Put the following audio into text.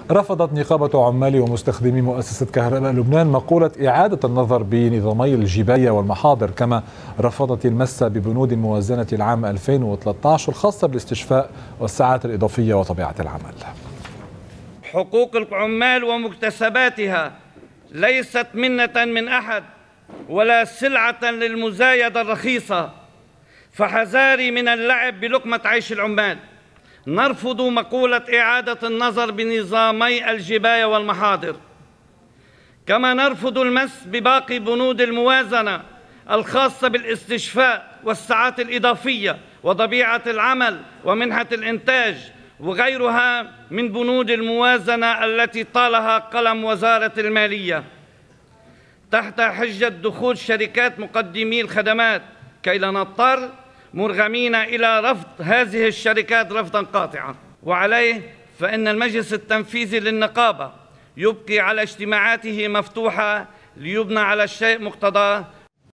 رفضت نقابة عمال ومستخدمي مؤسسة كهرباء لبنان مقولة إعادة النظر بنظامي الجباية والمحاضر، كما رفضت المس ببنود الموازنة العام 2013 الخاصة بالاستشفاء والساعات الإضافية وطبيعة العمل. حقوق العمال ومكتسباتها ليست منة من أحد ولا سلعة للمزايدة الرخيصة، فحذاري من اللعب بلقمة عيش العمال. نرفض مقولة إعادة النظر بنظامي الجباية والمحاضر، كما نرفض المس بباقي بنود الموازنة الخاصة بالاستشفاء والساعات الإضافية وطبيعة العمل ومنحة الإنتاج وغيرها من بنود الموازنة التي طالها قلم وزارة المالية تحت حجة دخول شركات مقدمي الخدمات، كي لا نضطر مرغمين إلى رفض هذه الشركات رفضا قاطعا. وعليه فإن المجلس التنفيذي للنقابة يبقي على اجتماعاته مفتوحة ليبنى على الشيء مقتضاه